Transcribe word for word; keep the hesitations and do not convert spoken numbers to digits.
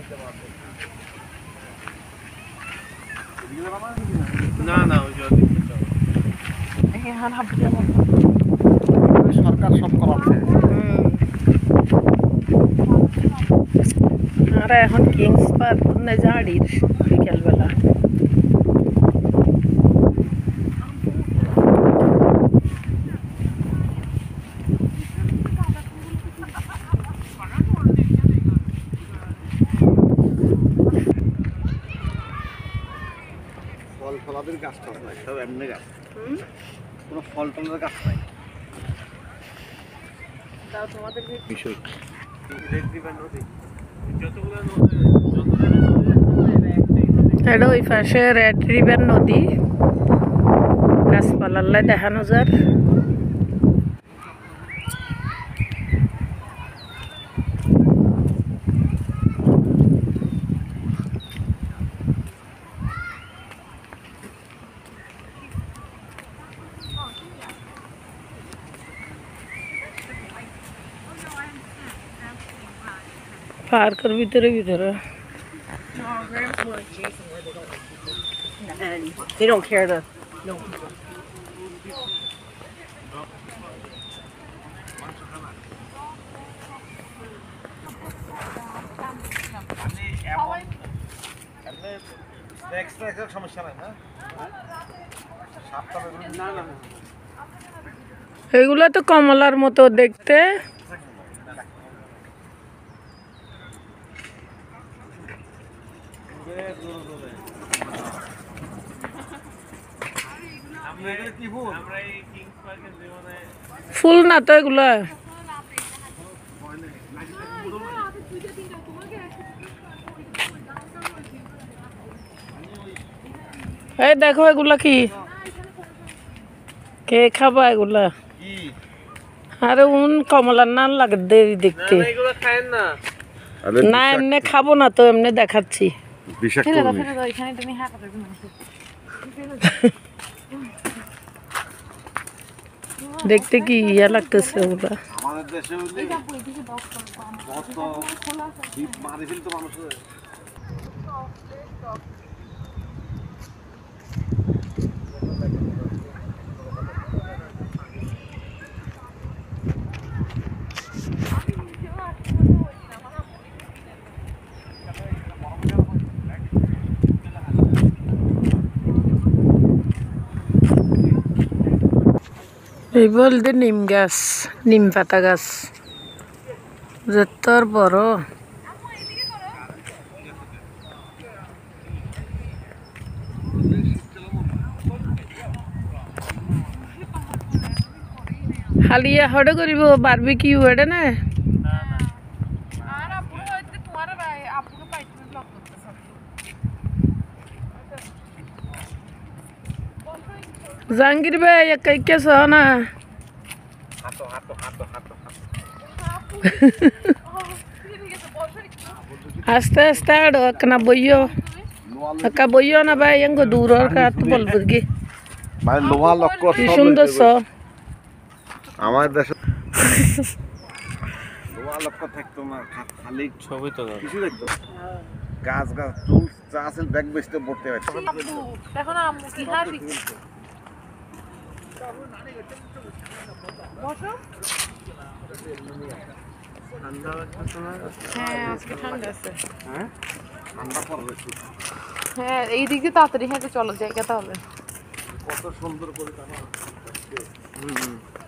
না না ওই সরকার সব করাচ্ছে। আর এখন কিংস পার্ক না ঝাড়ির বিকেলবেলা ফল ফলাদের গাছ টাছ নাই, সব এমনি গাছ, কোনো ফল টলের গাছ নাই। বিষয় এটা ওই পাশে রেড রিভার নদী, গাছপালার দেখানো যার। পার্কের ভিতরে ভিতরে And they don't care to. No. সমস্যা নাই না, না না এগুলো তো কমলার মতো দেখতে। ফুল না তো এগুলো, এই দেখো এগুলা কি, কে খাবা এগুলা? আরে উন কমলার না লাগে দেরি দেখতে। না এমনি খাবো না তো, এমনি দেখাচ্ছি। দেখতে কি ইয়া লাগতেছে ওগুলা। আমাদের দেশে মারি ফেলতো মানুষ। এই বলতে নিম গাছ, নিম পাতা গাছ যতর বড়। হালিয়া হড়ে করিব বারবিকিউ এডে না। জাহাঙ্গীর ভাই একাই কেছ না, আস্তে আস্তে আড়ো একনা বইও, একা বইও না ভাই, এঙ্গ দূর কাত বলবো কি মানে লোহা লক্কর কি সুন্দর ছ আমার দেশে লোহা লক্কর থাকতো না, খালি ছবি তো কিছু দেখতো, গাছ গাছ চুল যা আছে ব্যাগ বেচতে পড়তে পারছে। এখন আম্মু কি হাসি বসো। হ্যাঁ আজকে ঠান্ডা আছে। হ্যাঁ ঠান্ডা পড়বে। হ্যাঁ এই দিকে তাড়াতাড়ি হেঁটে চলো জায়গা তাহলে। কত সুন্দর করে